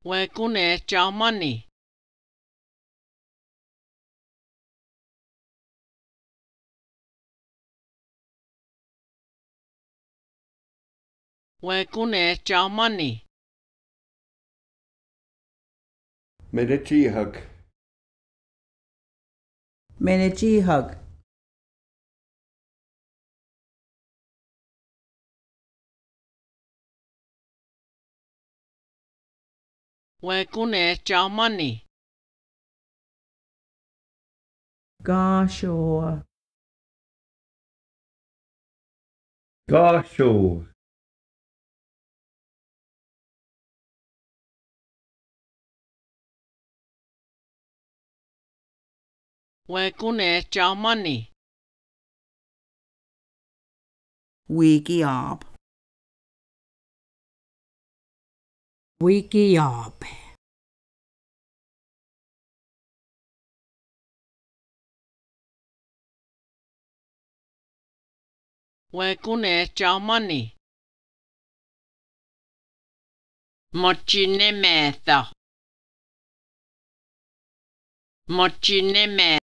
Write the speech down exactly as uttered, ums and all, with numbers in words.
Wekune jamani. Wekune jamani. Menetihag. Menetihag. Wekune jamani. Gashoa. Gasho. Wekune jamani. Wikiop. Wikiop. Wekune jamani. Mochinemetha. Mochinemetha.